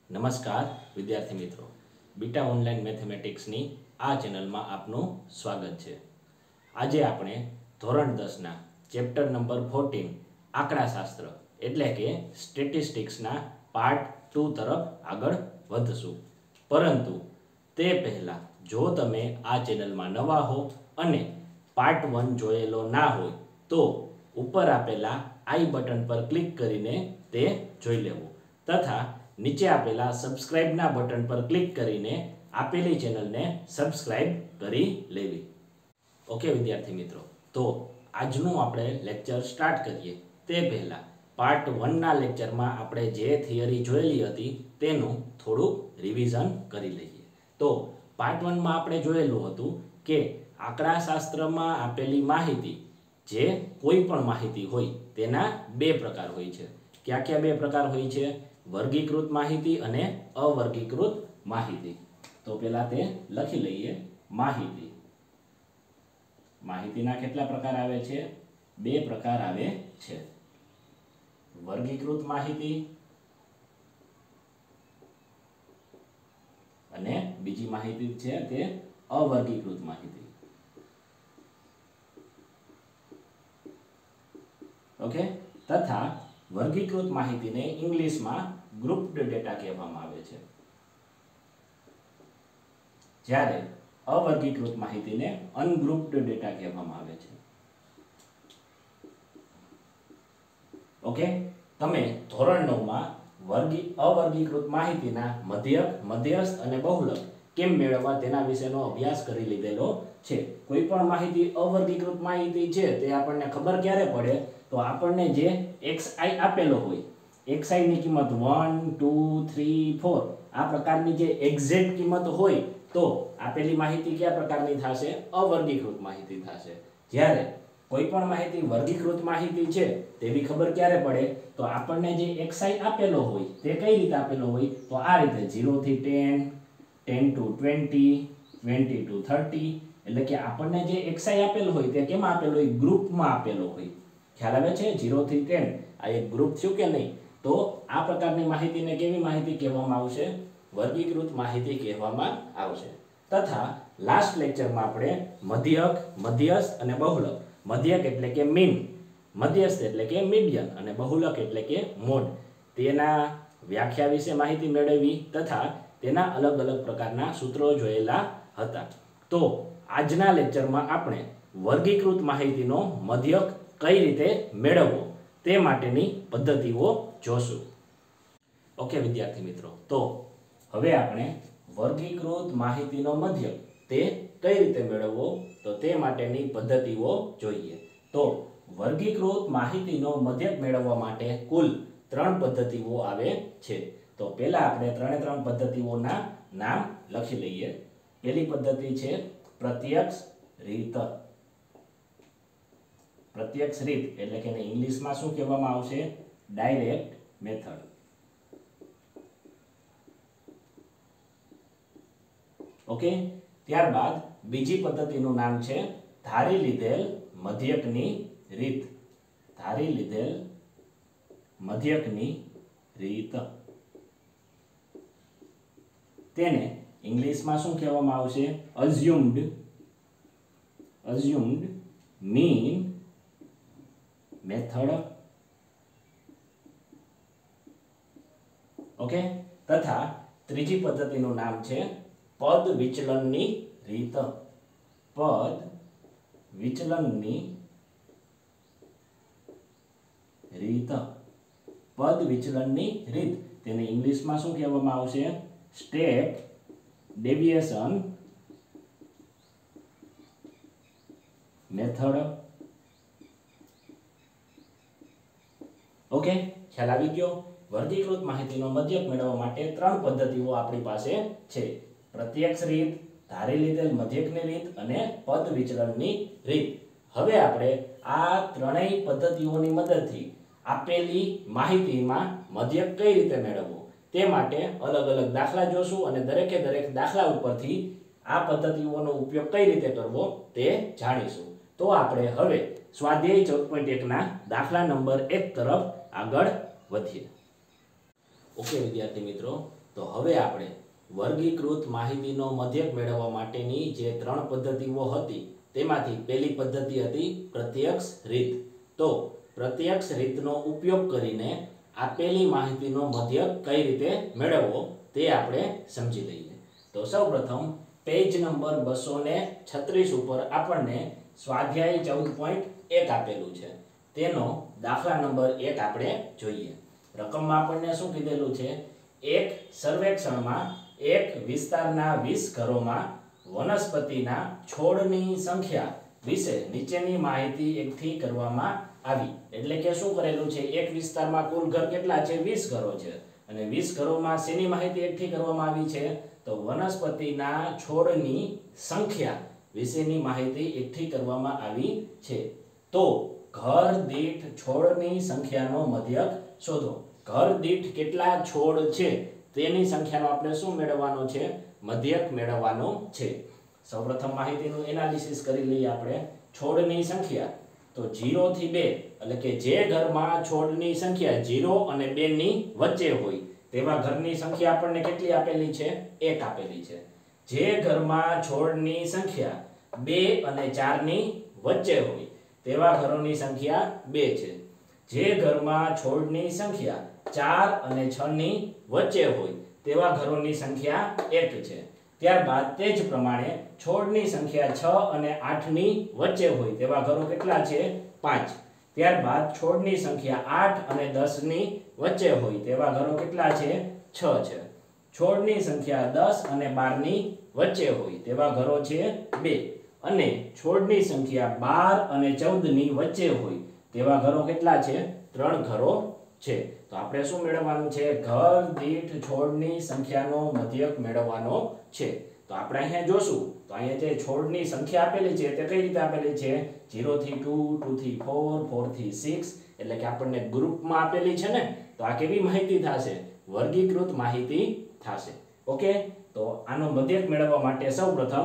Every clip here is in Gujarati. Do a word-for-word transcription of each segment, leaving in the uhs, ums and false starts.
નમસ્કાર વિદ્યાર્થી મિત્રો, બીટા ઓનલાઈન મેથેમેટિક્સની આ ચેનલમાં આપનું સ્વાગત છે। આજે આપણે ધોરણ દસના ચેપ્ટર નંબર ચૌદ આંકડાશાસ્ત્ર એટલે કે સ્ટેટિસ્ટિક્સના પાર્ટ ટુ તરફ આગળ વધશું। પરંતુ તે પહેલાં જો તમે આ ચેનલમાં નવા હો અને પાર્ટ વન જોયેલો ના હોય તો ઉપર આપેલા આઈ બટન પર ક્લિક કરીને તે જોઈ લેવું તથા નીચે આપેલા સબસ્ક્રાઇબના બટન પર ક્લિક કરીને આપેલી ચેનલને સબસ્ક્રાઇબ કરી લેવી। ઓકે વિદ્યાર્થી મિત્રો, તો આજનું આપણે લેક્ચર સ્ટાર્ટ કરીએ તે પહેલાં પાર્ટ વનના લેક્ચરમાં આપણે જે થિયરી જોયેલી હતી તેનું થોડુંક રિવિઝન કરી લઈએ। તો પાર્ટ વનમાં આપણે જોયેલું હતું કે આંકડાશાસ્ત્રમાં આપેલી માહિતી જે કોઈ પણ માહિતી હોય તેના બે પ્રકાર હોય છે। કયા કયા બે પ્રકાર હોય છે? વર્ગીકૃત માહિતી અને અવર્ગીકૃત માહિતી। તો પહેલા તે લખી લઈએ। માહિતી માહિતીના કેટલા પ્રકાર આવે છે? બે પ્રકાર આવે છે, વર્ગીકૃત માહિતી અને બીજી માહિતી છે તે અવર્ગીકૃત માહિતી। ઓકે, તથા વર્ગીકૃત માહિતીને ઇંગ્લિશમાં ગ્રુપ્ડ ડેટા કહેવામાં આવે છે, જ્યારે અવર્ગીકૃત માહિતીને અનગ્રુપ્ડ ડેટા કહેવામાં આવે છે। ઓકે, તમે ધોરણ નવ માં વર્ગી અવર્ગીકૃત માહિતીના મધ્યક, મધ્યસ્થ અને બહુલક કેમ મેળવવા તેના વિશેનો અભ્યાસ કરી લીધેલો છે। કોઈ પણ માહિતી અવર્ગીકૃત માહિતી છે તે આપણને ખબર ક્યારે પડે? તો આપણને જે xi આપેલો હોય, xi ની કિંમત વન ટુ થ્રી ફોર આ પ્રકારની જે એક્ઝેક્ટ કિંમત હોય તો આપેલી માહિતી કયા પ્રકારની થશે? અવર્ગીકૃત માહિતી થશે। જ્યારે કોઈ પણ માહિતી વર્ગીકૃત માહિતી છે તેવી ખબર ક્યારે પડે? તો આપણને જે xi આપેલો હોય તે કઈ રીતે આપેલો હોય? તો આ રીતે ઝીરો થી ten, ten to twenty, twenty to thirty, એટલે કે આપણને જે xi આપેલો હોય તે કેમાં આપેલો હોય? ગ્રુપમાં આપેલો હોય। ખ્યાલ આવે છે? ઝીરો થી ટેન આ એક ગ્રુપ થયું કે નહીં? તો આ પ્રકારની માહિતીને કેવી માહિતી કહેવામાં આવશે? વર્ગીકૃત માહિતી કહેવામાં આવશે। તથા લાસ્ટ લેક્ચરમાં આપણે મધ્યક, મધ્યસ્થ અને બહુલક, મધ્યક એટલે કે મીન, મધ્યસ્થ એટલે કે મીડિયન અને બહુલક એટલે કે મોડ, તેના વ્યાખ્યા વિશે માહિતી મેળવી તથા તેના અલગ અલગ પ્રકારના સૂત્રો જોયેલા હતા। તો આજના લેક્ચરમાં આપણે વર્ગીકૃત માહિતીનો મધ્યક કઈ રીતે મેળવવો તે માટેની પદ્ધતિઓ જોશું। ઓકે વિદ્યાર્થી મિત્રો, તો હવે આપણે વર્ગીકૃત માહિતીનો મધ્યક તે કઈ રીતે મેળવવો તો તે માટેની પદ્ધતિઓ જોઈએ। તો વર્ગીકૃત માહિતીનો મધ્યક મેળવવા માટે કુલ ત્રણ પદ્ધતિઓ આવે છે। તો પહેલા આપણે ત્રણે ત્રણ પદ્ધતિઓના નામ લખી લઈએ। પહેલી પદ્ધતિ છે પ્રત્યક્ષ રીત। પ્રત્યક્ષ રીત એટલે કે ઇંગ્લિશમાં શું કહેવામાં આવશે? Direct method. ઓકે, ત્યારબાદ બીજી પદ્ધતિનું નામ છે ધારી લીધેલ મધ્યકની રીત। ધારી લીધેલ મધ્યકની રીત, તેને ઇંગ્લિશમાં શું કહેવામાં આવશે? Assumed assumed mean method. Okay, તથા ત્રીજી પદ્ધતિનું નામ છે પદ વિચલનની રીત। પદ વિચલનની રીત, પદ વિચલનની રીત તેને ઇંગ્લિશમાં શું કહેવામાં આવશે? Step deviation method. ઓકે, ખ્યાલ આવી ગયો? વર્ગીકૃત માહિતીનો મધ્યક મેળવવા માટે ત્રણ પદ્ધતિઓ આપણી પાસે છે, પ્રત્યક્ષ રીત, ધારી લીધેલ મધ્યકની રીત અને પદ વિચલનની રીત। હવે આપણે આ ત્રણેય પદ્ધતિઓની મદદથી આપેલી માહિતીમાં મધ્યક કઈ રીતે મેળવવો તે માટે અલગ અલગ દાખલા જોશું અને દરેકે દરેક દાખલા ઉપરથી આ પદ્ધતિઓનો ઉપયોગ કઈ રીતે કરવો તે જાણીશું। તો આપણે હવે સ્વાધ્યાય ચૌદ પોઈન્ટ એક ના દાખલા નંબર એક તરફ આગળ વધીએ। ઓકે વિદ્યાર્થી મિત્રો, તો હવે આપણે વર્ગીકૃત માહિતીનો મધ્યક મેળવવા માટેની જે ત્રણ પદ્ધતિઓ હતી તેમાંથી પહેલી પદ્ધતિ હતી પ્રત્યક્ષ રીત. તો પ્રત્યક્ષ રીતનો ઉપયોગ કરીને આપેલી માહિતીનો મધ્યક કઈ રીતે મેળવવો તે આપણે સમજી લઈએ. તો સૌપ્રથમ પેજ નંબર બસો છત્રીસ ઉપર આપણને સ્વાધ્યાય ચૌદ પોઈન્ટ એક આપેલું છે. તેનો દાખલા નંબર એક આપણે જોઈએ. રકમમાં આપણને શું કીધેલું છે? એક સર્વેક્ષણમાં એક વિસ્તારના વીસ ઘરોમાં વનસ્પતિના છોડની સંખ્યા વિશે નીચેની માહિતી એકઠી કરવામાં આવી. એટલે કે શું કરેલું છે? એક વિસ્તારમાં કુલ ઘર કેટલા છે? વીસ ઘરો છે. અને વીસ ઘરોમાં શેની માહિતી એકઠી કરવામાં આવી છે? તો વનસ્પતિના છોડની સંખ્યા વિશેની માહિતી એકઠી કરવામાં આવી છે. તો ઘર દીઠ છોડની સંખ્યાનો મધ્યક શોધો. ઘર દીઠ કેટલા છોડ છે તેની સંખ્યાનો આપણે શું મેળવવાનો છે? મધ્યક મેળવવાનો છે. સૌપ્રથમ માહિતીનું એનાલિસિસ કરી લઈએ આપણે. છોડની સંખ્યા તો ઝીરો થી બે, એટલે કે જે ઘરમાં છોડની સંખ્યા ઝીરો અને બે ની વચ્ચે હોય તેવા ઘરની સંખ્યા આપણને કેટલી આપેલી છે? એક આપેલી છે. જે ઘરમાં છોડની સંખ્યા બે અને ચાર ની વચ્ચે હોય તેવા ઘરોની સંખ્યા બે છે. જે ઘરમાં છોડની સંખ્યા ચાર અને છ ની વચ્ચે હોય તેવા ઘરોની સંખ્યા એક છે. ત્યારબાદ તે જ પ્રમાણે છોડની સંખ્યા છ અને આઠ ની વચ્ચે હોય તેવા ઘરો કેટલા છે? પાંચ. ત્યારબાદ છોડની સંખ્યા આઠ અને દસ ની વચ્ચે હોય તેવા ઘરો કેટલા છે? છ છે. છોડની સંખ્યા દસ અને બાર ની વચ્ચે હોય તેવા ઘરો છે બે. અને છોડની સંખ્યા બાર અને ચૌદ ની વચ્ચે હોય તેવા ઘરો કેટલા છે? ત્રણ ઘરો છે. તો આપણે શું મેળવવાનું છે? ઘર દીઠ છોડની સંખ્યાનો મધ્યક મેળવવાનો છે. તો આપણે અહીંયા જોશું તો અહીંયા જે છોડની સંખ્યા આપેલી છે તે કઈ રીતે આપેલી છે? ઝીરો થી ટુ, ટુ થી ફોર, ફોર થી સિક્સ, એટલે કે આપણને ગ્રુપમાં આપેલી છે ને. તો આ કેવી માહિતી થશે? વર્ગીકૃત માહિતી થશે. ઓકે, તો આનો મધ્યક મેળવવા માટે સૌપ્રથમ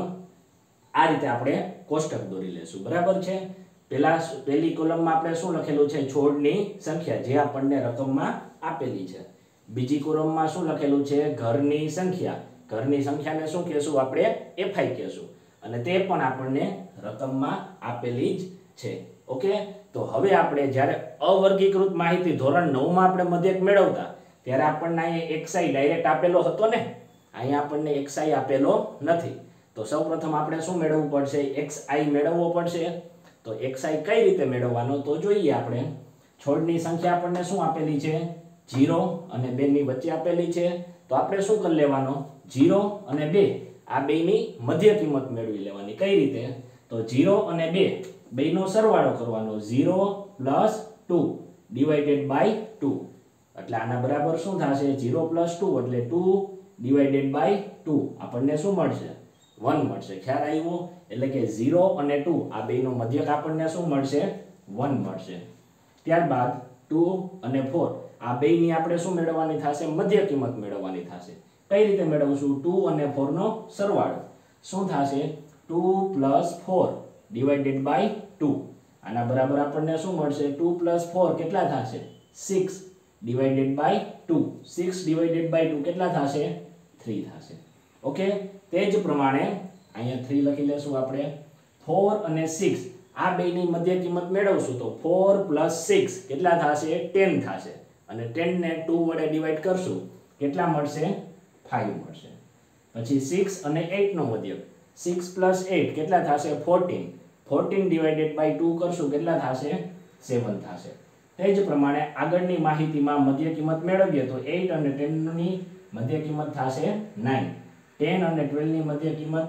આ રીતે આપણે કોષ્ટક દોરી લેશું. બરાબર છે? પેલા પહેલી કોલમમાં આપણે શું લખેલું છે? છોડની સંખ્યા, જે આપણને રકમમાં આપેલી છે. બીજી કોલમમાં શું લખેલું છે? ઘરની સંખ્યા. ઘરની સંખ્યાને શું કહેશું? આપણે એફઆઈ કહેશું. અને તે પણ આપણને રકમમાં આપેલી જ છે. ઓકે, તો હવે આપણે જ્યારે અવર્ગીકૃત માહિતી ધોરણ નવ માં આપણે મધ્યક મેળવતા ત્યારે આપણને અહીંયા એક્સઆઈ ડાયરેક્ટ આપેલો હતો ને. અહીંયા આપણને એક્સઆઈ આપેલો નથી. તો સૌપ્રથમ આપણે શું મેળવવું પડશે? એક્સઆઈ મેળવવો પડશે. તો એક્સઆઈ કઈ રીતે મેળવવાનો તો જોઈએ આપણે. છોડની સંખ્યા આપણને શું આપેલી છે? ઝીરો અને બે ની વચ્ચે આપેલી છે. તો આપણે શું કરી લેવાનો? ઝીરો અને બે આ બેની મધ્ય કિંમત મેળવી લેવાની. કઈ રીતે? તો ઝીરો અને બે બેનો સરવાળો કરવાનો. Zero plus two divided by two, એટલે આના બરાબર શું થશે? ઝીરો પ્લસ ટુ એટલે ટુ ડિવાઇડેડ બાય ટુ. આપણને શું મળશે? વન મળશે. ખ્યાલ આવ્યો? એટલે કે ઝીરો અને ટુ આ બેનો મધ્યક આપણને શું મળશે? વન મળશે. ત્યારબાદ ટુ અને ફોર આ બેની આપણે શું મેળવવાની થશે? મધ્ય કિંમત મેળવવાની થશે. કઈ રીતે મેળવશું? ટુ અને ફોર નો સરવાળો શું થશે? Two plus four divided by two. આના બરાબર આપણને શું મળશે? ટુ પ્લસ ફોર કેટલા થશે? Six divided by two. Six divided by two કેટલા થશે? થ્રી થશે. ઓકે, તે જ પ્રમાણે અહીંયા થ્રી લખી લેશું આપણે. ફોર અને સિક્સ આ બેની મધ્ય કિંમત મેળવશું તો ફોર પ્લસ સિક્સ કેટલા થશે? ટેન થશે. અને ટેન ને ટુ વડે ડિવાઈડ કરશું કેટલા મળશે? ફાઈવ મળશે. પછી સિક્સ અને એટ નો મધ્યક. સિક્સ પ્લસ એટ કેટલા થશે? Fourteen. Fourteen divided by two કરશું કેટલા થશે? સેવન થશે. તે જ પ્રમાણે આગળની માહિતીમાં મધ્ય કિંમત મેળવીએ તો એટ અને ટેન ની મધ્ય કિંમત થશે નાઇન. ટેન અને ટ્વેલ્વ ની મધ્ય કિંમત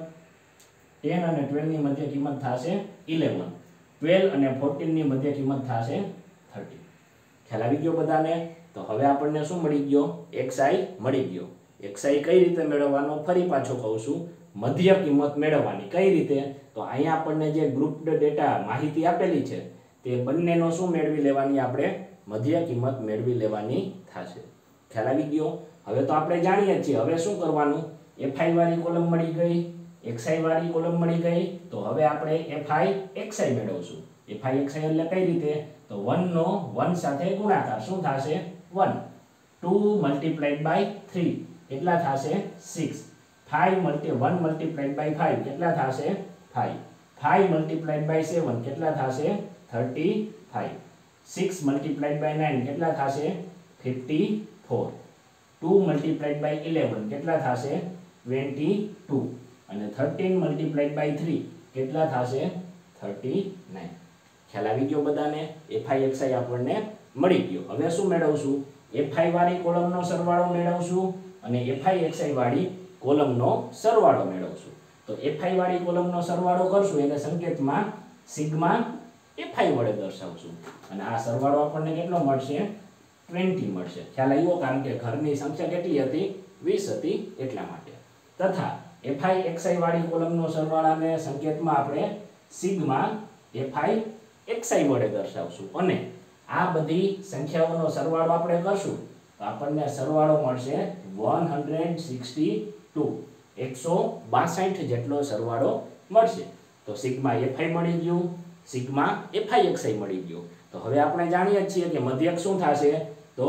ટેન અને ટ્વેલ્વ ની મધ્ય કિંમત થશે ઇલેવન. ટ્વેલ્વ અને ફોર્ટીન ની મધ્ય કિંમત થશે થર્ટી. ખ્યાલ આવી ગયો બધાને? તો હવે આપણને શું મળી ગયો? એક્સઆઈ મળી ગયો. એક્સઆઈ કઈ રીતે મેળવવાનો? ફરી પાછો કહું છું, મધ્ય કિંમત મેળવવાની. કઈ રીતે? તો અહીંયા આપણને જે ગ્રુપ્ડ ડેટા માહિતી આપેલી છે તે બંનેનો શું મેળવી લેવાની? આપણે મધ્ય કિંમત મેળવી લેવાની થશે. ખ્યાલ આવી ગયો? હવે તો આપણે જાણીએ છીએ. હવે શું કરવાનું? એફઆઈ વાળી કોલમ મળી ગઈ, એક્સઆઈ વાળી કોલમ મળી ગઈ. તો હવે આપણે એફઆઈ એક્સઆઈ મેળવશું. એફઆઈ એક્સઆઈ એટલે કઈ રીતે? તો વન નો વન સાથે ગુણાકાર શું થશે? One. Two multiplied by three કેટલા થશે six. Five multi one multiplied by five કેટલા થશે five. Five multiplied by seven કેટલા થશે thirty five. Six multiplied by nine કેટલા થશે fifty four. Two multiplied by eleven કેટલા થશે ટ્વેન્ટી ટુ. અને થર્ટીન મલ્ટીપ્લાઈડ બાય થ્રી કેટલા થશે થર્ટી નાઇન. ખ્યાલ આવી ગયો બધાને? એફઆઈ એક્સઆઈ આપણને મળી ગયો. હવે શું મેળવશું? એફઆઈ વાળી કોલમનો સરવાળો મેળવશું અને એફઆઈ એક્સઆઈ વાળી કોલમનો સરવાળો મેળવશું. તો એફઆઈ વાળી કોલમનો સરવાળો કરશું એને સંકેતમાં સિગ્મા એફઆઈ વડે દર્શાવશું અને આ સરવાળો આપણને કેટલો મળશે ટ્વેન્ટી મળશે. ખ્યાલ આવ્યો? કારણ કે ઘરની સંખ્યા કેટલી હતી વીસ હતી એટલા માટે. તથા એફઆઈ એક્સઆઈ વાળી કોલમનો સરવાળાને સંકેતમાં આપણે સિગ્મા એફઆઈ એક્સઆઈ વડે દર્શાવશું અને આ બધી સંખ્યાઓનો સરવાળો આપણે કરશું તો આપણને સરવાળો મળશે વન હંડ્રેડ સિક્સટી ટુ. એકસો બાસઠ જેટલો સરવાળો મળશે. તો સિગ્મા એફઆઈ મળી ગયું, સિગ્મા એફઆઈ એક્સઆઈ મળી ગયું. તો હવે આપણે જાણીએ છીએ કે મધ્યક શું થશે. તો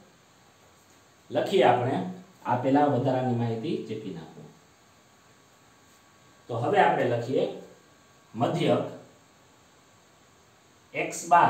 લખીએ આપણે આપેલા વધારાની માહિતી ચેપી નાખો. તો હવે આપણે લખીએ મધ્યક x બાર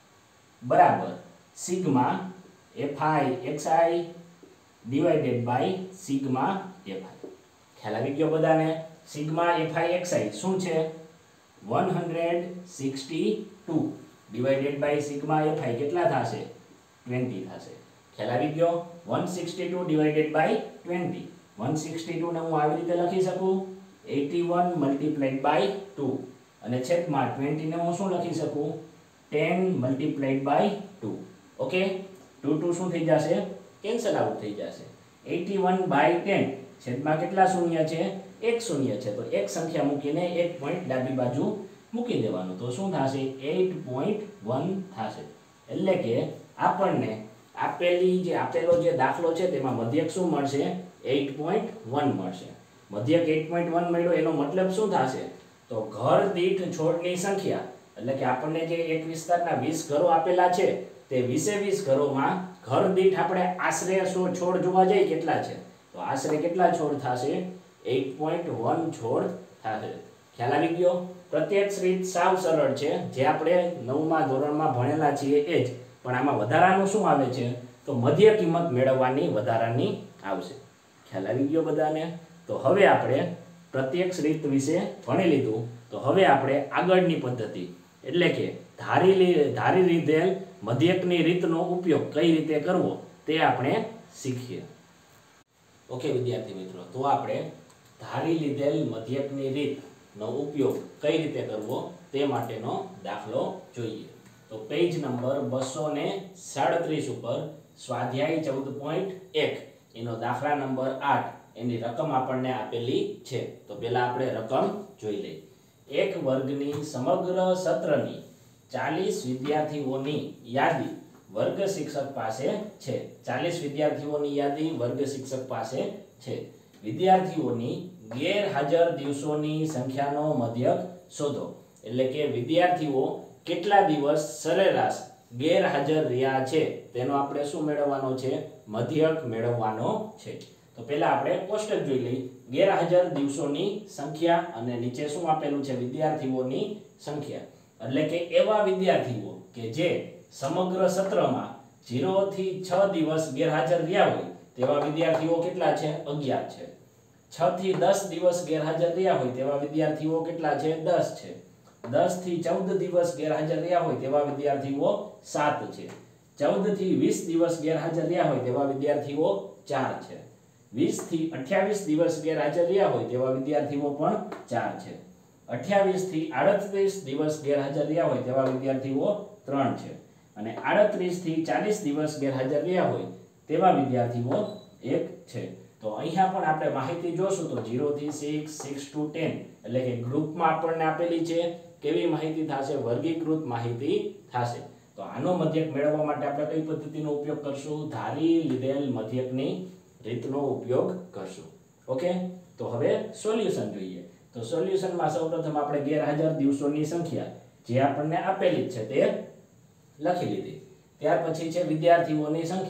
બરાબર sigma f i x i divided by sigma f i. ખ્યાલ આવી ગયો બધાને? સિગ્મા એફઆઈ એક્સઆઈ શું છે one hundred sixty two divided by sigma f i કેટલા થશે ટ્વેન્ટી થશે. ખ્યાલ આવી ગયો? One sixty two divided by twenty. One sixty two ને હું આવી રીતે લખી શકું eighty one multiplied by two અને છેદમાં ટ્વેન્ટી ને હું શું લખી શકું ten multiplied by two. Okay, two two શું થઈ જશે કેન્સલ આઉટ થઈ જશે. એટી વન બાય ટેન છેદમાં કેટલા શૂન્ય છે એક શૂન્ય છે તો એક સંખ્યા મૂકીને એક પોઈન્ટ ડાબી બાજુ મૂકી દેવાનું તો શું થશે એટ પોઈન્ટ વન થશે. એટલે કે આપણને આપેલી જે આપેલો જે દાખલો છે તેમાં મધ્યક શું મળશે એટ પોઈન્ટ વન મળશે. મધ્યક એટ પોઈન્ટ વન મળ્યો એનો મતલબ શું થશે તો ઘર દીઠ છોડની સંખ્યા એટલે કે આપણને જે એક વિસ્તારના વીસ ઘરો આપેલા છે તે વીસે વીસ ઘરોમાં ઘર દીઠ આપણે આશરે છોડ જોવા જઈએ કેટલા છે તો આશરે કેટલા છોડ થશે એટ પોઈન્ટ વન છોડ થશે. ખ્યાલ આવી ગયો? પ્રત્યક્ષ રીત સાવ સરળ છે જે આપણે નવમા ધોરણમાં ભણેલા છીએ એ જ, પણ આમાં વધારાનું શું આવે છે તો મધ્ય કિંમત મેળવવાની વધારાની આવશે. ખ્યાલ આવી ગયો બધાને? તો હવે આપણે પ્રત્યક્ષ રીત વિશે ભણી લીધું. તો હવે આપણે આગળની પદ્ધતિ એટલે કે ધારી ધારી લીધેલ મધ્યકની રીતનો ઉપયોગ કઈ રીતે કરવો તે આપણે શીખીએ. ઓકે વિદ્યાર્થી મિત્રો, તો આપણે ધારી લીધેલ મધ્યકની રીતનો ઉપયોગ કઈ રીતે કરવો તે માટેનો દાખલો જોઈએ. તો પેજ નંબર બસો ને સાડત્રીસ ઉપર સ્વાધ્યાય ચૌદ પોઈન્ટ એક એનો દાખલા નંબર આઠ એની રકમ આપણને આપેલી છે. તો પહેલા આપણે રકમ જોઈ લઈએ. એક વર્ગની સમગ્ર સત્રની ચાલીસ વિદ્યાર્થીઓની યાદી વર્ગ શિક્ષક પાસે છે. ચાલીસ વિદ્યાર્થીઓની યાદી વર્ગ શિક્ષક પાસે છે. વિદ્યાર્થીઓની ગેરહાજર દિવસોની સંખ્યાનો મધ્યક શોધો. એટલે કે વિદ્યાર્થીઓ કેટલા દિવસ સરેરાશ ગેરહાજર રહ્યા છે તેનો આપણે શું મેળવવાનો છે મધ્યક મેળવવાનો છે. તો પહેલા આપણે કોષ્ટક જોઈ લઈએ. ગેરહાજર દિવસોની સંખ્યા અને નીચે શું આપેલું છે વિદ્યાર્થીઓની સંખ્યા. એટલે કે એવા વિદ્યાર્થીઓ કે જે સમગ્ર સત્રમાં ઝીરો થી છ દિવસ ગેરહાજર રહ્યા હોય તેવા વિદ્યાર્થીઓ કેટલા છે અગિયાર છે. છ થી દસ દિવસ ગેરહાજર રહ્યા હોય તેવા વિદ્યાર્થીઓ કેટલા છે દસ છે. દસ થી ચૌદ દિવસ ગેરહાજર રહ્યા હોય તેવા વિદ્યાર્થીઓ સાત છે. ચૌદ થી વીસ દિવસ ગેરહાજર રહ્યા હોય તેવા વિદ્યાર્થીઓ ચાર છે. વીસ થી અઠ્યાવીસ દિવસ ગેરહાજર રહ્યા હોય તેવા વિદ્યાર્થીઓ પણ ચાર છે. અઠ્યાવીસ થી આડત્રીસ દિવસ ગેરહાજર રહ્યા હોય તેવા વિદ્યાર્થીઓ ત્રણ છે. અને આડત્રીસ થી ચાલીસ દિવસ ગેરહાજર રહ્યા હોય તેવા વિદ્યાર્થીઓ એક છે. તો અહીંયા પણ આપણે માહિતી જોશું તો ઝીરો થી સિક્સ, સિક્સ ટુ ટેન એટલે કે ગ્રુપમાં આપણને આપેલી છે કેવી માહિતી થશે વર્ગીકૃત માહિતી થશે. તો આનો મધ્યક મેળવવા માટે આપણે કઈ પદ્ધતિનો ઉપયોગ કરશું ધારી લીધેલ મધ્યકની રીતનો ઉપયોગ કરશું. ઓકે, તો હવે સોલ્યુશન જોઈએ. તો સોલ્યુશનમાં સૌપ્રથમ આપણે ગેરહાજર દિવસોની સંખ્યા જે આપણને આપેલી છે તે લખી લીધી. ત્યાર પછી છે વિદ્યાર્થીઓની સંખ્યા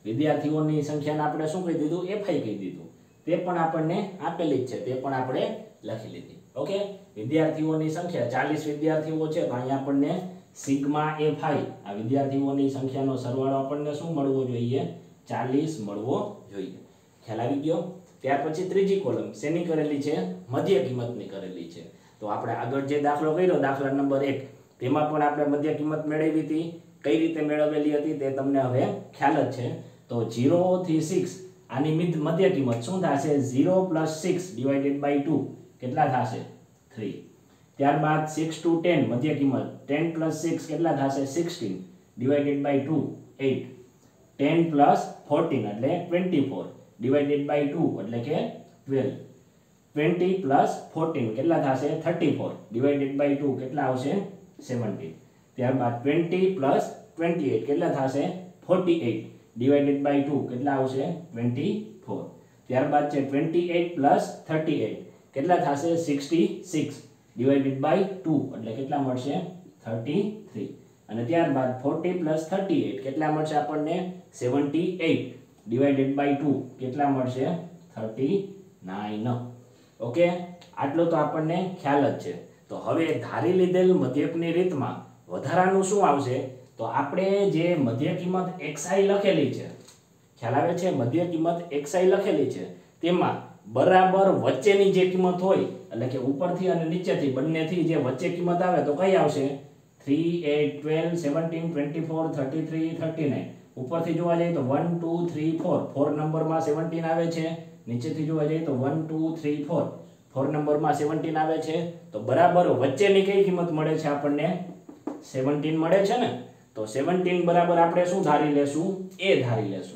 વિદ્યાર્થીઓની સંખ્યાને આપણે શું કહી દીધું? એફઆઈ કહી દીધું. તે પણ આપણને આપેલી જ છે, તે પણ આપણે લખી લીધી. ઓકે, વિદ્યાર્થીઓની સંખ્યા ચાલીસ વિદ્યાર્થીઓ છે તો અહીંયા આપણને સિગ્મા એફઆઈ આ વિદ્યાર્થીઓની સંખ્યાનો સરવાળો આપણને શું મળવો જોઈએ? ચાલીસ મળવો જોઈએ. ખ્યાલ આવી ગયો? ત્યાર પછી ત્રીજી કોલમ શેની કરેલી છે? મધ્ય કિંમતની કરેલી છે. તો આપણે આગળ જે દાખલો કર્યો દાખલા નંબર એક તેમાં પણ આપણે મધ્ય કિંમત મેળવી હતી. કઈ રીતે મેળવેલી હતી તે તમને હવે ખ્યાલ જ છે. તો ઝીરો થી સિક્સ આની મધ્ય કિંમત શું થશે? Zero plus six divided by two કેટલા થશે? થ્રી. ત્યારબાદ સિક્સ ટુ ટેન મધ્ય કિંમત ટેન પ્લસ સિક્સ કેટલા થશે? Sixteen divided by two eight. Ten plus fourteen એટલે twenty four divided by two એટલે કે ટ્વેલ્વ. ટ્વેન્ટી પ્લસ ફોર્ટીન કેટલા થશે? Thirty four divided by two કેટલા આવશે? સેવન્ટીન. ત્યારબાદ ટ્વેન્ટી પ્લસ ટ્વેન્ટી એટ કેટલા થશે? Forty eight divided by two કેટલા આવશે? Twenty four. ત્યારબાદ છે twenty eight plus thirty eight કેટલા થશે? Sixty six divided by two એટલે કેટલા મળશે? Thirty three. અને ત્યારબાદ ફોર્ટી પ્લસ થર્ટી એટ કેટલા મળશે આપણને? Seventy eight divided by two કેટલા મળશે? Thirty nine. ઓકે, આટલો તો આપણને ખ્યાલ જ છે. તો હવે ધારી લીધેલ મધ્યકની રીતમાં વધારાનું શું આવશે? તો આપણે જે મધ્ય કિંમત xi લખેલી છે, ખ્યાલ આવે છે? મધ્ય કિંમત xi લખેલી છે તેમાં બરાબર વચ્ચેની જે કિંમત હોય એટલે કે ઉપરથી અને નીચેથી બંનેથી જે વચ્ચે કિંમત આવે તો કઈ આવશે? Three, eight, twelve, seventeen, twenty four, thirty three, thirty nine. ઉપરથી જોવા જઈએ તો one two three four four નંબરમાં સેવન્ટીન આવે છે. નીચેથી જોવા જઈએ તો one two three four four નંબરમાં સેવન્ટીન આવે છે. તો બરાબર વચ્ચેની કઈ કિંમત મળે છે આપણને? સેવન્ટીન મળે છે ને. તો સેવન્ટીન બરાબર આપણે શું ધારી લેશું? એ ધારી લેશું.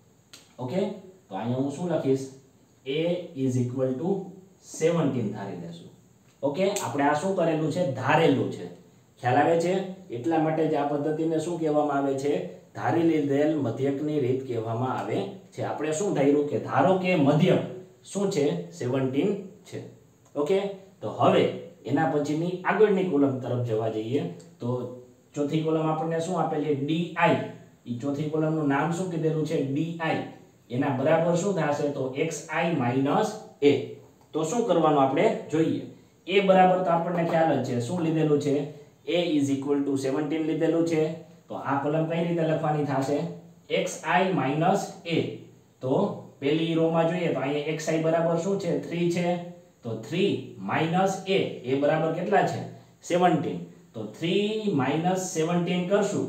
ઓકે, તો અહીંયા હું શું લખીશ? a is equal to seventeen ધારી લેશું. ઓકે, આપણે આ શું કરેલું છે? ધારેલું છે. ખ્યાલ આવે છે? એટલા માટે જ આ પદ્ધતિને શું કહેવામાં આવે છે? ધારી લીધેલ મધ્યકની રીત કહેવામાં આવે છે. આપણે શું ધાર્યું કે ધારો કે મધ્યક શું છે? સેવન્ટીન છે. ઓકે, તો હવે એના પછીની આગળની કોલમ તરફ જવા જઈએ તો ચોથી કોલમ આપણને શું આપેલી? D I. એ ચોથી કોલમનું નામ શું કીધેલું છે? D i. એના બરાબર શું થશે? તો xi માઇનસ a. તો શું કરવાનું આપણે જોઈએ? a બરાબર તો આપણને ખ્યાલ જ છે. શું લીધેલું છે? a is equal to seventeen લીધેલું છે. તો આ કોલમ કઈ રીતે લખવાની થશે? xi minus a. તો પહેલી રોમાં જોઈએ તો અહીંયા xi બરાબર શું છે? થ્રી છે. તો થ્રી માઇનસ a. a બરાબર કેટલા છે? સેવન્ટીન. તો થ્રી માઇનસ સેવન્ટીન કરશું.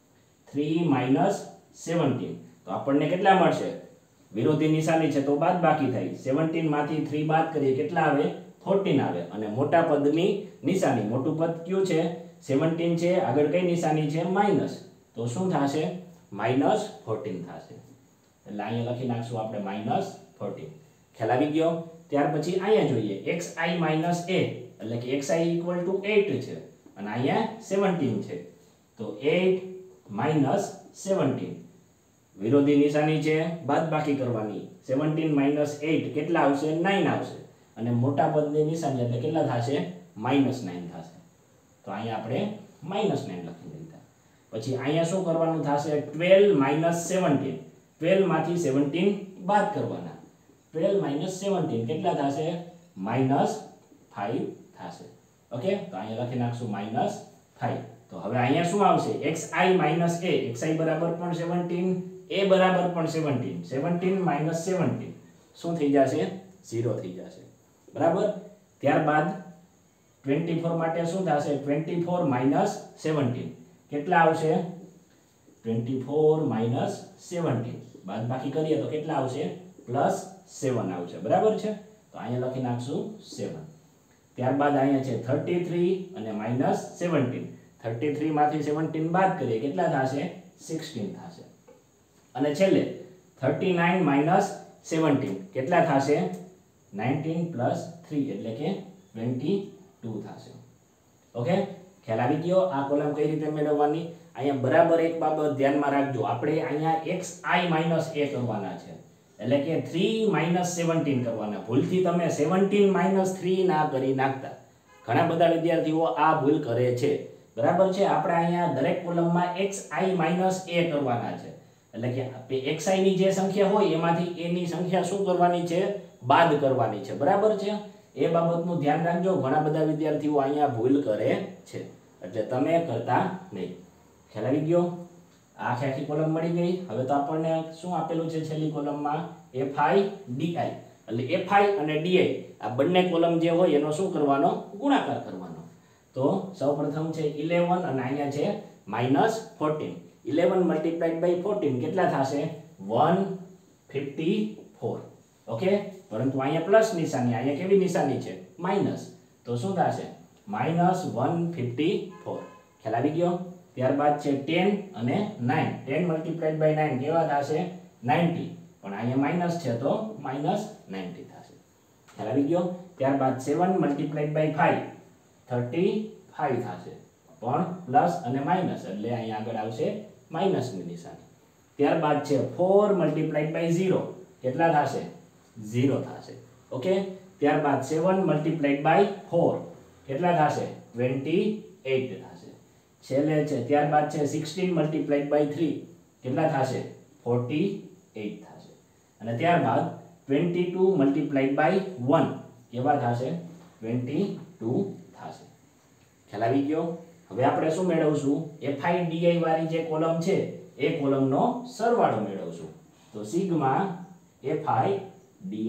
થ્રી માઇનસ સેવન્ટીન તો આપણને કેટલા મળશે? વિરોધી નિશાની છે તો બાદ બાકી થાય. સેવન્ટીન માંથી થ્રી બાદ કરીએ કેટલા આવે? ફોર્ટીન આવે. અને મોટા પદની નિશાની, મોટું પદ કયું છે? સેવન્ટીન છે. આગળ કઈ નિશાની છે? માઇનસ. તો શું થશે? માઇનસ ફોર્ટીન થશે. એટલે અહીંયા લખી નાખશું આપણે માઇનસ ફોર્ટીન. ખ્યાલ આવી ગયો? ત્યાર પછી અહીંયા જોઈએ xi માઇનસ a એટલે કે xi ઇક્વલ ટુ એટ છે અને અહીંયા સેવન્ટીન છે. તો એટ માઇનસ સેવન્ટીન વિરોધી નિશાની છે, બાદબાકી કરવાની. સેવન્ટીન માઇનસ એટ કેટલા આવશે? નાઇન આવશે. અને મોટા પદની નિશાની એટલે કેટલા થશે? માઇનસ નાઇન થશે. તો અહીંયા આપણે માઇનસ નાઇન લખી દીધા. પછી અહીંયા શું કરવાનું થશે? Twelve minus seventeen. ટ્વેલ્વ માંથી સેવન્ટીન બાદ કરવાના. ટ્વેલ્વ માઇનસ સેવન્ટીન કેટલા થશે? માઇનસ ફાઇવ થશે. ઓકે, તો અહીંયા લખી નાખશું માઇનસ ફાઇવ. તો હવે અહીંયા શું આવશે? xi minus a. xi બરાબર પણ સેવન્ટીન, a બરાબર પણ સેવન્ટીન. સેવન્ટીન માઇનસ સેવન્ટીન શું થઈ જશે? ઝીરો થઈ જશે. બરાબર. ત્યારબાદ ટ્વેન્ટી ફોર માટે શું થશે? ટ્વેન્ટી ફોર માઇનસ સેવન્ટીન કેટલા આવશે? ટ્વેન્ટી ફોર માઇનસ સેવન્ટીન બાદબાકી કરીએ તો કેટલા આવશે? પ્લસ સેવન આવશે. બરાબર છે. તો અહીંયા લખી નાખશું સેવન. ત્યારબાદ અહીંયા છે થર્ટી થ્રી અને માઇનસ સેવન્ટીન. થર્ટી થ્રી માંથી સેવન્ટીન બાદ કરીએ કેટલા થશે? સિક્સટીન થશે. અને છેલ્લે થર્ટી નાઇન માઇનસ સેવન્ટીન કેટલા થશે? નાઇન્ટીન પ્લસ થ્રી એટલે કે ટ્વેન્ટી ટુ થશે. ઓકે, ખ્યાલ આવી ગયો? આ કોલમ કઈ રીતે મેળવવાની? અહીંયા બરાબર એક બાબત ધ્યાનમાં રાખજો. આપણે અહીંયા xi માઇનસ a કરવાના છે એટલે કે થ્રી માઇનસ સેવન્ટીન કરવાના. ભૂલથી તમે સેવન્ટીન માઇનસ થ્રી ના કરી નાખતા. ઘણા બધા વિદ્યાર્થીઓ આ ભૂલ કરે છે. બરાબર છે. આપણે અહીંયા દરેક કોલમમાં xi માઇનસ a કરવાના છે એટલે કે xi ની જે સંખ્યા હોય એમાંથી a ની સંખ્યા શું કરવાની છે, બાદ કરવાની છે, બરાબર છે। એ બાબતનું ધ્યાન રાખજો, ઘણા બધા વિદ્યાર્થીઓ અહીંયા ભૂલ કરે છે, એટલે તમે કરતા નહીં। ખ્યાલ આવી ગયો? આખી આખી કોલમ મળી ગઈ। હવે તો આપણને શું આપેલું છે છેલ્લી કોલમમાં, fi di, એટલે fi અને di આ બંને કોલમ જે હોય એનો શું કરવાનો, ગુણાકાર કરવાનો। તો સૌપ્રથમ છે eleven અને અહીંયા છે minus fourteen, eleven multiplied by fourteen કેટલા થશે, one fifty-four, ઓકે। પરંતુ અહીંયા પ્લસ નિશાની, અહીંયા કેવી નિશાની છે, માઈનસ, તો શું થશે, minus one fifty-four। ખ્યાલ આવી ગયો? ત્યારબાદ છે ten અને nine, ten multiplied by nine કેવા થશે, ninety, પણ અહીંયા માઈનસ છે તો minus ninety થશે। ખ્યાલ આવી ગયો? ત્યારબાદ seven multiplied by five, thirty-five થશે, પણ પ્લસ અને માઈનસ એટલે અહીંયા આગળ આવશે માઈનસ ની નિશાની। ત્યારબાદ છે four multiplied by zero કેટલા થશે, zero થશે, ઓકે। ત્યારબાદ seven multiplied by four કેટલા થશે, twenty-eight થશે। છેલ્લે છે ત્યારબાદ છે sixteen multiplied by three કેટલા થશે, forty-eight થશે। અને ત્યારબાદ twenty-two multiplied by one કેવા થશે, twenty-two થશે। ખ્યાલ આવી ગયો? હવે આપણે શું મેળવશું, fi di વાળી જે કોલમ છે એ કોલમનો સરવાળો મેળવશું। તો સિગ્મા fi di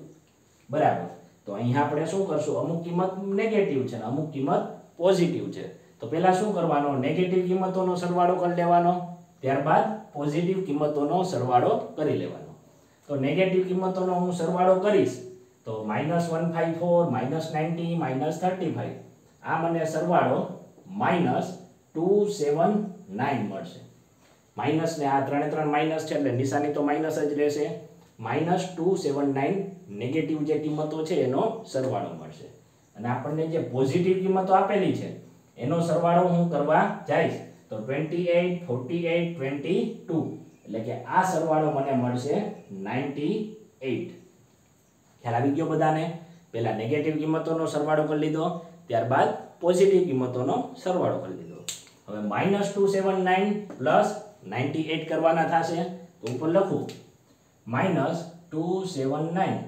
બરાબર। તો અહીંયા આપણે શું કરશું, અમુક કિંમત નેગેટિવ છે અને અમુક કિંમત પોઝિટિવ છે। તો પહેલા શું કરવાનો, નેગેટિવ કિંમતોનો સરવાળો કરી લેવાનો, ત્યારબાદ પોઝિટિવ કિંમતોનો સરવાળો કરી લેવાનો। તો નેગેટિવ કિંમતોનો હું સરવાળો કરીશ તો minus one five four, minus ninety, minus thirty five, આ મને સરવાળો માઇનસ ટુ સેવન નાઇન મળશે। માઇનસ ને આ ત્રણે ત્રણ માઇનસ છે એટલે નિશાની તો માઇનસ જ રહેશે। Minus two seven nine negative જે કિંમતો છે એનો સરવાળો મળશે। અને આપણને જે પોઝિટિવ કિંમતો આપેલી છે એનો સરવાળો હું કરવા જઈશ તો twenty-eight, forty-eight, twenty-two, એટલે કે આ સરવાળો મને મળશે ninety-eight। ખ્યાલ આવી ગયો બધાને? પહેલા નેગેટિવ કિંમતોનો સરવાળો કરી લીધો, ત્યારબાદ પોઝિટિવ કિંમતોનો સરવાળો કરી લીધો। હવે minus two seven nine plus ninety eight કરવાના થશે, તો ઉપર લખું minus two seven nine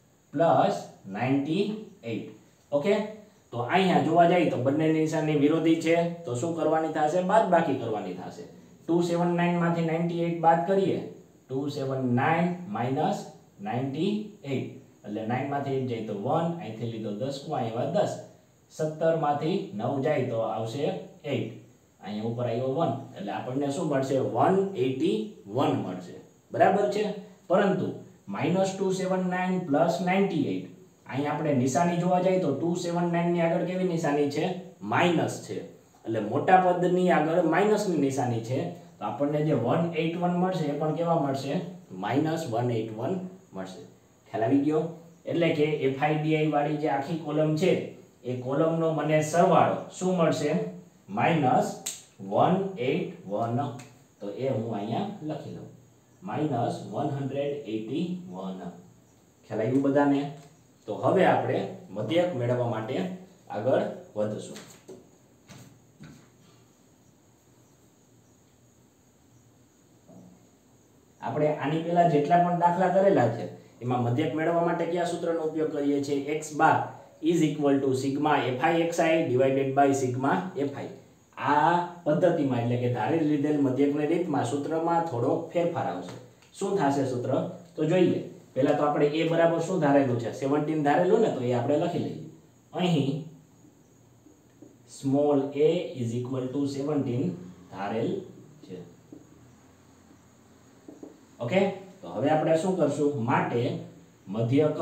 plus ninety eight, okay. તો અહીંયા જોવા જાય તો બંને નિશાની વિરોધી છે, તો શું કરવાની થશે, બાદ બાકી કરવાની થશે। ટુ સેવન નાઇન માંથી નાઇન્ટી એઇટ બાદ કરીએ, two seven nine minus ninety eight, એટલે નાઇન માંથી એઇટ જાય તો વન, અહીંથી લીધો દસ, અહીંયા દસ, સત્તર માંથી નવ જાય તો આવશે એઇટ, અહીંયા ઉપર આવ્યો વન, એટલે આપણને શું મળશે, વન એઇટી વન મળશે, બરાબર છે। પરંતુ minus two seven nine plus ninety eight, અહીંયા આપણે નિશાની જોવા જઈએ તો ટુ સેવન નાઇન ની આગળ કેવી નિશાની છે, માઇનસ છે, એટલે મોટા પદની આગળ માઇનસ ની નિશાની છે, તો આપણને જે વન એઇટ વન મળશે એ પણ કેવા મળશે, માઇનસ વન એઇટ વન મળશે। ખ્યાલ આવી ગયો? એટલે કે fi di વાળી જે આખી કોલમ છે એ કોલમનો મને સરવાળો શું મળશે, માઇનસ વન એઇટ વન, તો એ હું અહીંયા લખી લઉં, માઇનસ વન એઇટી વન। ખ્યાલ આવ્યું બધાને? તો હવે આપણે મધ્યક મેળવવા માટે આગળ વધશું। આપણે આની પહેલા જેટલા પણ દાખલા કરેલા છે એમાં મધ્યક મેળવવા માટે કયા સૂત્રનો ઉપયોગ કરીએ છીએ, x bar is equal to sigma fi xi divided by sigma fi। આ પદ્ધતિમાં એટલે કે ધારી લીધેલ મધ્યકની રીતમાં સૂત્રમાં થોડો ફેરફાર આવશે। શું થશે સૂત્ર, તો જોઈએ। પહેલા તો આપણે a બરાબર શું ધારેલું છે, સેવન્ટીન ધારેલું ને, તો એ આપણે લખી લઈએ। અહીં small a is equal to seventeen ધારેલ છે, ઓકે। તો હવે આપણે શું કરશું, માટે મધ્યક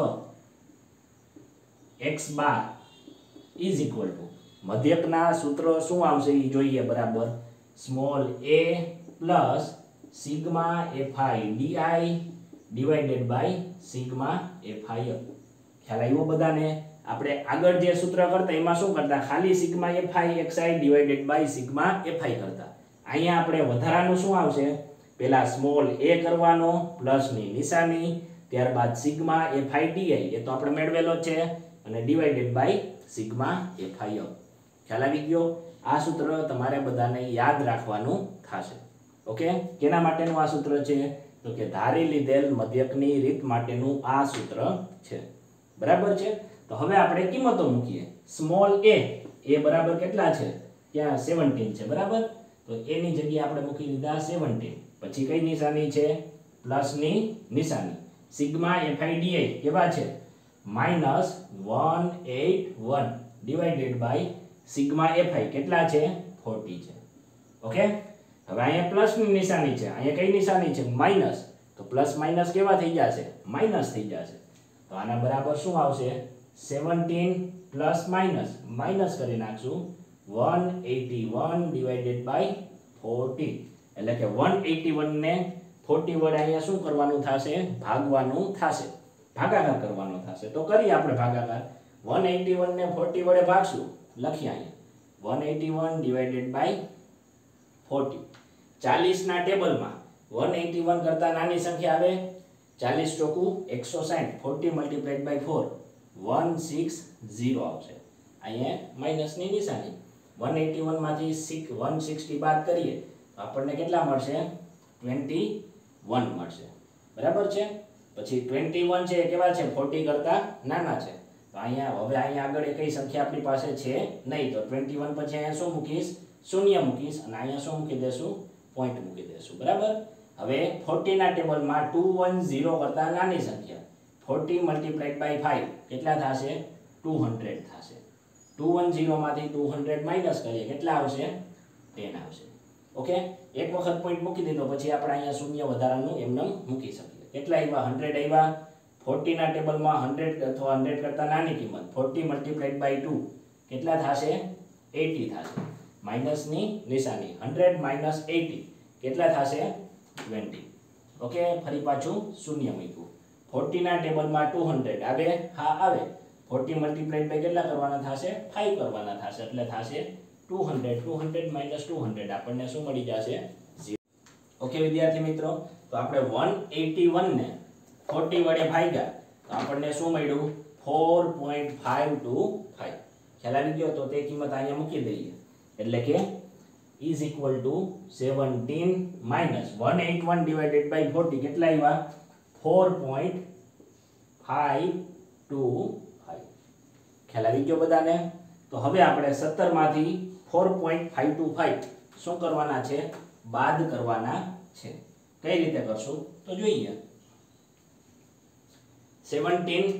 x bar is equal to, મધ્યકના સૂત્ર શું આવશે એ જોઈએ બરાબર, small a plus sigma fi di divided by sigma fi। ખ્યાલ આવ્યો બધાને? આપણે આગળ જે સૂત્ર કરતા એમાં શું કરતા, ખાલી sigma fi xi divided by sigma fi કરતા। અહીંયા આપણે વધારાનું શું આવશે, પહેલા સ્મોલ a કરવાનો, પ્લસ ની નિશાની, ત્યારબાદ સિગ્મા fi di એ તો આપણે મેળવેલો છે, અને ડિવાઇડેડ બાય સિગ્મા fi। ખ્યાલ આવી ગયો? આ સૂત્ર તમારે બધાને યાદ રાખવાનું થશે, ઓકે, કેના માટેનું આ સૂત્ર છે? તો કે ધારી લીધેલ મધ્યકની રીત માટેનું આ સૂત્ર છે. બરાબર છે. તો હવે આપણે કિંમતો મૂકીએ. સ્મોલ a એ બરાબર કેટલા છે? ત્યાં સત્તર છે. બરાબર, તો a ની જગ્યાએ આપણે મૂકી દીધા સત્તર. પછી કઈ નિશાની છે? પ્લસ ની નિશાની. સિગ્મા fi કેવા છે? માઈનસ એકસો એંસી ડિવાઇડેડ બાય સિગ્મા fi કેટલા છે? ચાલીસ છે. ઓકે, હવે અહીંયા પ્લસ ની નિશાની છે, અહીંયા કઈ નિશાની છે? માઈનસ. તો પ્લસ માઈનસ કેવા થઈ જશે? માઈનસ થઈ જશે. તો આના બરાબર શું આવશે? સત્તર પ્લસ માઈનસ માઈનસ કરી નાખશું એકસો એંસી ડિવાઇડેડ બાય ચાલીસ, એટલે કે એકસો એંસી ને ચાલીસ વડે અહીંયા શું કરવાનું થશે? ભાગવાનું થશે, ભાગાકાર કરવાનો થશે. તો કરીએ આપણે ભાગાકાર. એકસો એંસી ને ચાલીસ વડે ભાગશું, લખીએ અહીંયા એકસો એંસી ડિવાઇડેડ બાય ચાલીસ. ચાલીસ ના ટેબલમાં એકસો એંસી કરતા નાની સંખ્યા આવે? ચાલીસ ચોકુ એકસો સાઠ, ચાલીસ મલ્ટીપ્લાઇડ બાય ચાર, એકસો સાઠ આવશે. અહીંયા માઈનસ ની નિશાની. એકસો એંસી માંથી એકસો સાઠ બાદ કરીએ તો આપણને કેટલા મળશે? એકવીસ મળશે. બરાબર છે. પછી એકવીસ છે એ કેવા છે? ચાલીસ કરતા નાના છે. તો અહીંયા હવે અહીંયા આગળ કઈ સંખ્યા આપણી પાસે છે નહીં, તો એકવીસ પછી અહીંયા શું મૂકીશ? શૂન્ય મૂકીશ, અને અહીંયા શું મૂકી દેશું? પોઈન્ટ મૂકી દેશું. બરાબર. હવે ચાલીસ ના ટેબલમાં એકસો દસ કરતા નાની સંખ્યા, ચાલીસ મલ્ટીપ્લાઇડ બાય પાંચ કેટલા થશે? બે સો થશે. એકસો દસ માંથી બે સો માઈનસ કરીએ, કેટલા આવશે? દસ આવશે. ઓકે, એક વખત પોઈન્ટ મૂકી દીધો પછી આપણે અહીંયા શૂન્ય વધારાનું એમને મૂકી શકીએ. કેટલા આવ્યા? સો આવ્યા. ચાલીસ ના ટેબલમાં સો અથવા સો કરતા નાની કિંમત, ચાલીસ મલ્ટીપ્લાઇડ બાય બે કેટલા થશે? એંસી થશે. માઈનસ ની નિશાની, સો માઈનસ એંસી કેટલા થશે? વીસ. ઓકે, ફરી પાછું શૂન્ય મૂક્યું. ચાલીસ ના ટેબલમાં બે સો આવે? હા આવે. ચાલીસ મલ્ટીપ્લાઇડ બાય કેટલા કરવાના થશે? પાંચ કરવાના થશે, એટલે થશે બે સો. બે સો માઈનસ બે સો આપણને શું મળી જશે? ઝીરો. ઓકે વિદ્યાર્થી મિત્રો, તો આપણે એકસો એંસી ને ચાલીસ વડે ભાગ્યા તો આપણને શું મળ્યું? ચાર પોઈન્ટ પાંચ ટુ પાંચ. ખ્યાલ આવી ગયો? તો તે કિંમત અહીંયા મૂકી દઈએ, એટલે કે is equal to સત્તર minus એકસો એંસી divided by ચાલીસ કેટલા આવ્યા? ચાર પોઈન્ટ પાંચ ટુ પાંચ. ખ્યાલ આવી ગયો બધાને? તો હવે આપણે સત્તર માંથી ચાર પોઈન્ટ પાંચ ટુ પાંચ શું કરવાના છે? બાદ કરવાના છે. કઈ રીતે કરશું તો જોઈએ. સત્તર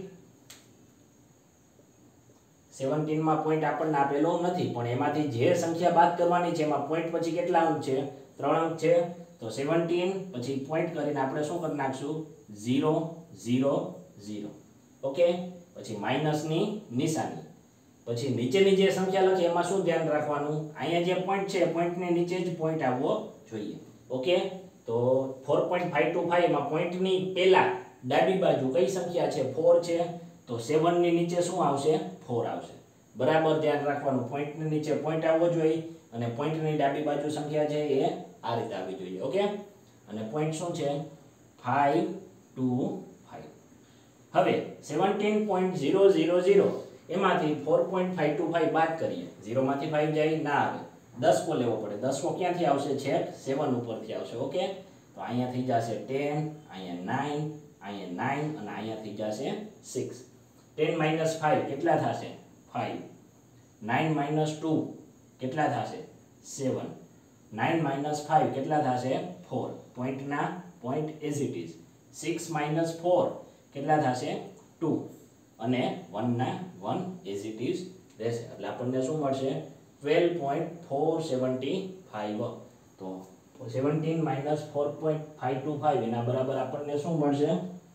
સત્તર માં પોઈન્ટ આપણને આપેલો નથી, પણ એમાંથી જે સંખ્યા બાદ કરવાની છે એમાં પોઈન્ટ પછી કેટલા અંક છે? ત્રણ અંક છે. તો સત્તર પછી પોઈન્ટ કરીને આપણે શું કરી નાખશું? Zero zero zero. ઓકે, પછી માઈનસ ની નિશાની. પછી નીચેની જે સંખ્યા લખી એમાં શું ધ્યાન રાખવાનું? અહીંયા જે પોઈન્ટ છે પોઈન્ટ ની નીચે જ પોઈન્ટ આવવો જોઈએ. ઓકે, તો ચાર પોઈન્ટ પાંચ ટુ પાંચ એમાં પોઈન્ટ ની પહેલા ડાબી બાજુ કઈ સંખ્યા છે? ચાર છે. તો સાત ની નીચે શું આવશે? ચાર આવશે. બરાબર ધ્યાન રાખવાનું, પોઈન્ટ ની નીચે પોઈન્ટ આવવો જોઈએ અને પોઈન્ટ ની ડાબી બાજુ સંખ્યા છે એ આ રીતે આવવી જોઈએ. ઓકે, અને પોઈન્ટ શું છે? પાંચ ટુ પાંચ. હવે સત્તર પોઈન્ટ ઝીરો ઝીરો ઝીરો એમાંથી ચાર પોઈન્ટ પાંચ ટુ પાંચ બાદ કરીએ. ઝીરો માંથી પાંચ જાય ના આવે, દસ કો લેવો પડે. દસ કો ક્યાંથી આવશે? છેક સાત ઉપરથી આવશે. ઓકે, તો અહીંયા થઈ જશે દસ, અહીંયા નવ, અહીંયા નવ અને અહીંયા થઈ જશે છ. દસ માઈનસ પાંચ કેટલા થશે? પાંચ. નવ માઈનસ ટુ કેટલા થશે? સાત. નવ માઈનસ પાંચ કેટલા થશે? ચાર. પોઈન્ટ ના પોઈન્ટ એઝ ઇટ ઇઝ. છ માઈનસ ચાર કેટલા થશે? બે અને એક ના એક એઝ ઇટ ઇઝ રહેશે. એટલે આપણને શું મળશે? બાર પોઈન્ટ ચાર સાત પાંચ. તો સત્તર માઈનસ ચાર પોઈન્ટ પાંચ ટુ પાંચ એના બરાબર આપણને શું મળશે?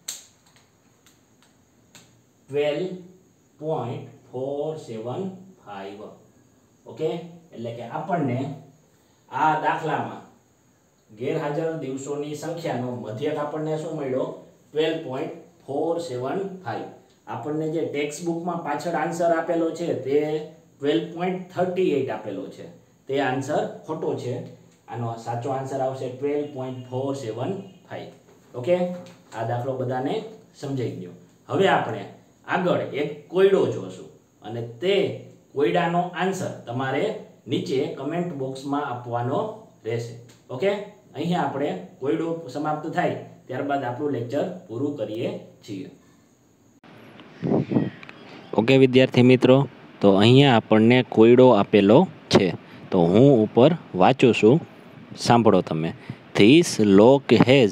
બાર પોઈન્ટ ચાર સાત પાંચ. ઓકે, એટલે કે આપણને આ દાખલામાં ગેરહાજર દિવસોની સંખ્યાનો મધ્યક આપણને શું મળ્યો? બાર પોઈન્ટ ચાર સાત પાંચ. આપણને જે ટેક્સ્ટ બુકમાં પાછળ આન્સર આપેલો છે તે બાર પોઈન્ટ ત્રીસ આઠ આપેલો છે, તે આન્સર ખોટો છે. આનો સાચો આન્સર આવશે બાર પોઈન્ટ ચાર સાત પાંચ. ઓકે, આ દાખલો બધાને સમજાઈ ગયો. હવે આપણે આગળ એક કોયડો જોશું અને તે કોયડાનો આન્સર તમારે નીચે કમેન્ટ બોક્સમાં આપવાનો રહેશે. ઓકે, અહીંયા આપણે કોયડો સમાપ્ત થાય ત્યારબાદ આપણું લેક્ચર પૂરું કરીએ છીએ. ઓકે વિદ્યાર્થી મિત્રો, તો અહીંયા આપણને કોયડો આપેલો છે, તો હું ઉપર વાંચું છું, સાંભળો તમે. This lock has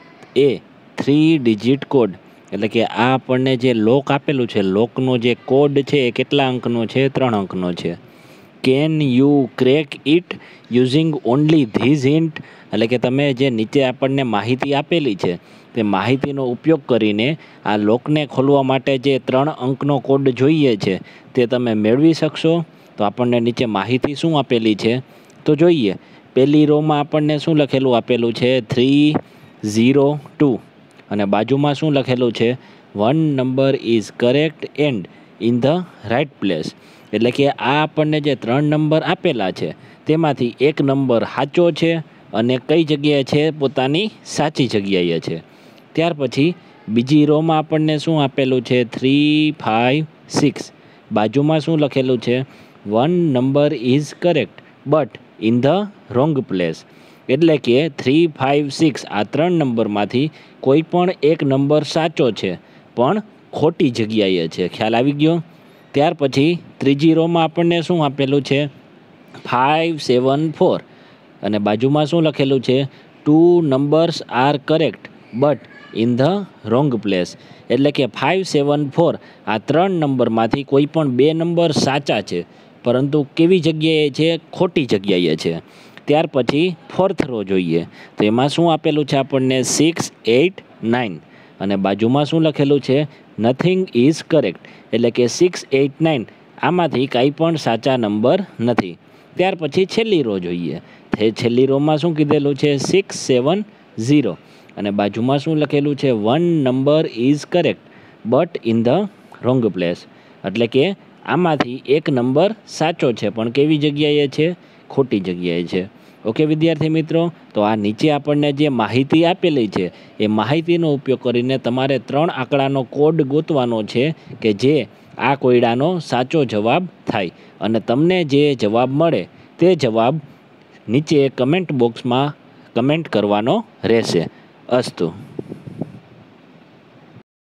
a three digit code, એટલે કે આ આપણને જે લોક આપેલું છે, લોકનો જે કોડ છે એ કેટલા અંકનો છે? ત્રણ અંકનો છે. Can you crack it using only these hint, એટલે કે તમે જે નીચે આપણને માહિતી આપેલી છે તે માહિતીનો ઉપયોગ કરીને આ લોકને ખોલવા માટે જે ત્રણ અંકનો કોડ જોઈએ છે તે તમે મેળવી શકશો. તો આપણને નીચે માહિતી શું આપેલી છે તો જોઈએ. પહેલી રોમાં આપણને શું લખેલું આપેલું છે? થ્રી ઝીરો ટુ, અને બાજુમાં શું લખેલું છે? One number is correct and in the right place, એટલે કે આ આપણને જે ત્રણ નંબર આપેલા છે તેમાંથી એક નંબર સાચો છે અને કઈ જગ્યાએ છે? પોતાની સાચી જગ્યાએ છે. ત્યાર પછી બીજી રોમાં આપણને શું આપેલું છે? થ્રી ફાઇવ સિક્સ, બાજુમાં શું લખેલું છે? One number is correct but in the wrong place, એટલે કે થ્રી ફાઇવ સિક્સ આ ત્રણ નંબરમાંથી કોઈ પણ એક નંબર સાચો છે પણ ખોટી જગ્યાએ છે. ખ્યાલ આવી ગયો? ત્યાર પછી ત્રીજી રોમાં આપણને શું આપેલું છે? ફાઇવ સેવન ફોર, અને બાજુમાં શું લખેલું છે? Two numbers are correct but in the wrong place, એટલે કે ફાઇવ સેવન ફોર આ ત્રણ નંબરમાંથી કોઈ પણ બે નંબર સાચા છે પરંતુ કેવી જગ્યાએ છે? ખોટી જગ્યાએ છે. ત્યાર પછી ફોર્થ રો જોઈએ, તો એમાં શું આપેલું છે આપણને? સિક્સ એટ નાઇન, અને બાજુમાં શું લખેલું છે? નથિંગ ઇઝ કરેક્ટ, એટલે કે સિક્સ એટ નાઇન આમાંથી કાંઈ પણ સાચા નંબર નથી. ત્યાર પછી છેલ્લી રો જોઈએ, તે છેલ્લી રોમાં શું કીધેલું છે? સિક્સ સેવન ઝીરો, અને બાજુમાં શું લખેલું છે? One number is correct but in the wrong place, એટલે કે આમાંથી એક નંબર સાચો છે પણ કેવી જગ્યાએ છે? ખોટી જગ્યાએ છે. ઓકે વિદ્યાર્થી મિત્રો, તો આ નીચે આપણને જે માહિતી આપેલી છે એ માહિતીનો ઉપયોગ કરીને તમારે ત્રણ આંકડાનો કોડ ગોતવાનો છે કે જે આ કોયડાનો સાચો જવાબ થાય, અને તમને જે જવાબ મળે તે જવાબ નીચે કમેન્ટ બોક્સમાં કમેન્ટ કરવાનો રહેશે. અસ્તુ.